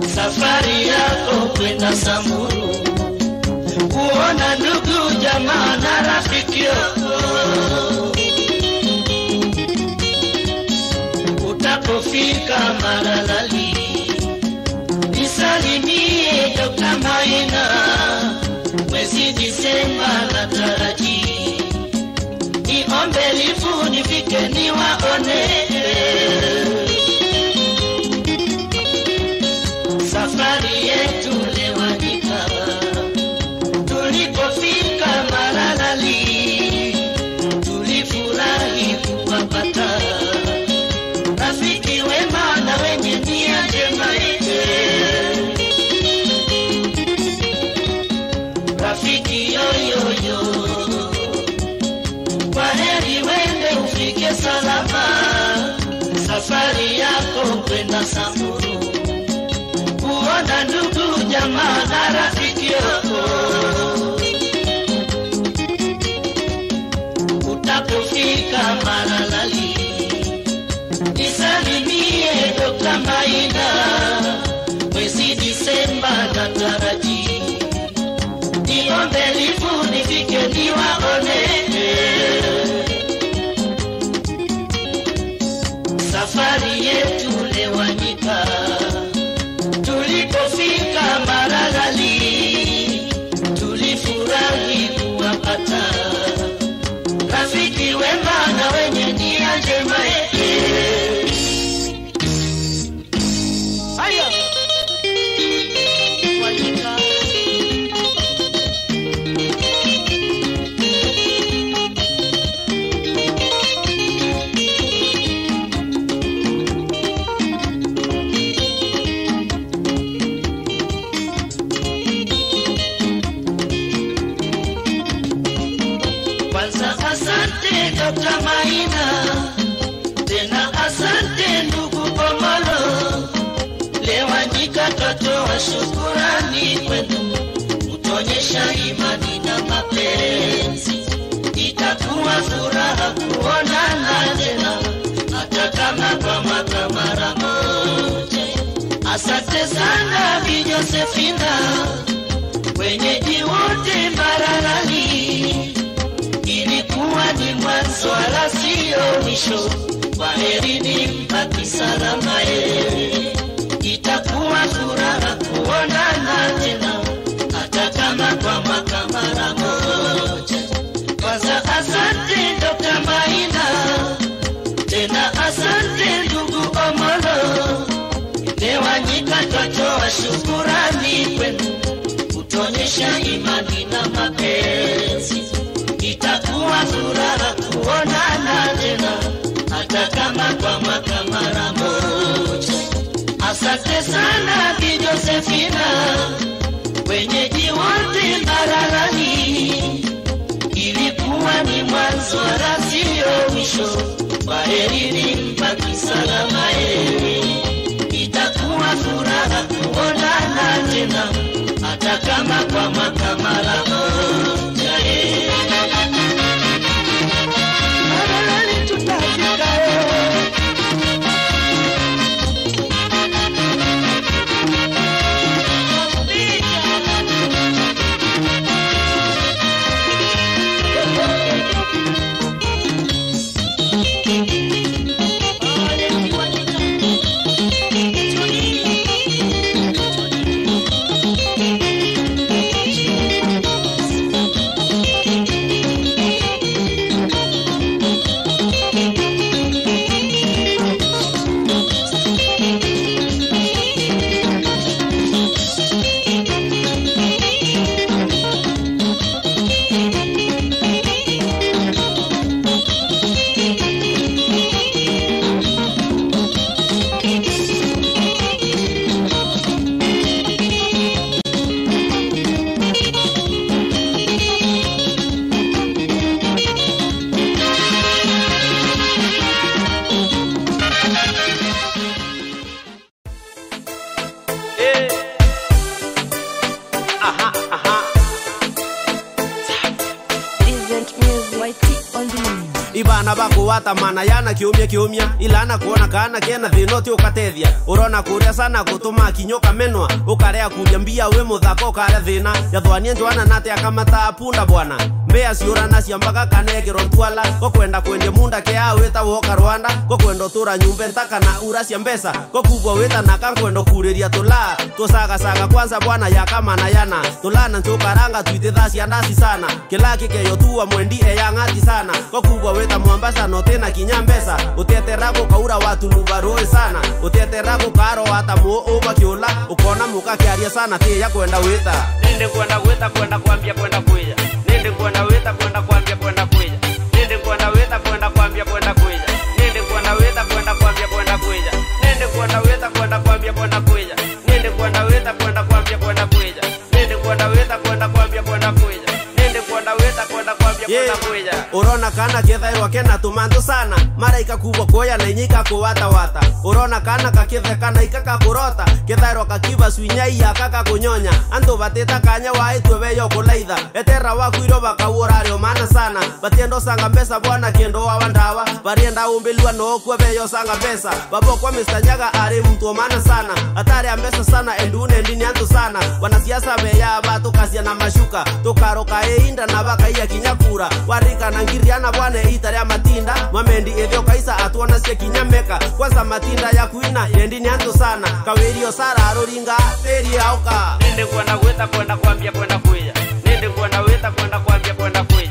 safari yako kwenda Samburu, kuona ndugu jamaa na rafiki yako. Utapofika Maralali, nisalimie Dr. Maina, mwezi Disemba nataraji, niombe lifu nifike niwaone. Safari yetu lewanyika, tulipofika Maralali, tulifurahi kuwapata rafiki wema na wenye nia njema. Rafiki yoyoyo, kwa heri wende ufike salama, safari yako kwenda Samburu, kuona ndugu jamaa na rafiki yako. Utapofika Maralali, nisalimie Dr. Maina, mwezi Disemba nataraji, niombe lifu nifike niwaone. Safari yetu lewanyika, tulipofika Maralali, tulifurahi kuwapata rafiki wema na wenye nia njema. Asante Dr. Maina, tena asante ndugu Omolo, lewanyika twatoa shukurani kwenu, kutuonyesha imani na mapenzi. Itakuwa furaha kuonana tena, hata kama kwa mwaka mara moja. Asante sana Bi Josephina, wenyeji wote Maralali, ilikuwa ni mwanzo wala sio mwisho, kwaherini mpaki salama. Itakuwa furaha kuonana tena, hata kama kwa mwaka mara moja. Kwanza asante Dr. Maina, tena asante ndugu Omolo, lewanyika twatoa shukurani kwenu, kutuonyesha imani na mapenzi. Itakuwa furaha kuonana tena, hata kama kwa mwaka mara moja. Asante sana Bi Josephina, wenyeji wote Maralali, ilikuwa ni mwanzo wala sio mwisho, kwaherini mpaki salama. Itakuwa furaha kuonana tena, hata kama kwa mwaka mara moja. Maralali tutafika. ibana bakuwata mana yana kiumia ilana kuona kana kena thinoti ukatethia urona kuria sana gutuma kinyoka menwa ukarea kuria mbia we muthako kare thina yathwanie njwana nate akamata punda bwana mbea ciurana ciambaga kanegero twala gokwenda kwendia munda kia wita woka Rwanda gokwenda tura nyumbe ntaka na ura cia mbesa gokubwa wita na kankwenda kuriria tula tusaga kwanza bwana yakamana yana tulana ntukaranga twite thasi andasi sana kila kikeyo tuwa mwendi eyangati sana gokubwa wita Mombasa no tena kinyambesa uteterago kaura watu lubaroi sana uteterago karo hata mo oba kiola ukona muka kiaria sana te ya kwenda wita nende kwenda wita kwenda kwambia kwenda kuja nende kwenda wita kwenda kwambia kwenda kuja nende kwenda wita kwenda kwambia kwenda kuja nende kwenda wita kwenda kwambia kwenda kuja nende kwenda wita kwenda kwambia kwenda kuja nende kwenda wita kwenda kwambia kwenda kuja nende kwenda wita kwenda kwambia kwenda kuja nende kwenda wita kwenda kwambia kwenda kuja urona kana kethairwa kena tumandu sana maraika kubwa koya na inyika kuwata wata urona kana kakitheka na ikaka kurota kethairwa kakiba swinyai akaka kunyonya antu bateta kanya waitwe beyo kulaitha etera wakwiro bakawurario mana sana batiendo sanga pesa bwana kendo wa wandawa barienda umbelwa no kwa beyo sanga pesa babo kwa Mr. Nyaga ari mtu mana sana atari ambesa sana endune ndini antu sana wanasiasa beya batu kasia na mashuka tukaroka einda na baka iya kinyakura warika na ngiriana bwana itaria matinda mamendi evyo kaisa atuona sia kinyameka kwanza matinda ya kuina endini antu sana kawerio sara aroringa teri auka nende kwenda wita kwenda kwambia kwenda kuja nende kwenda wita kwenda kwambia kwenda kuja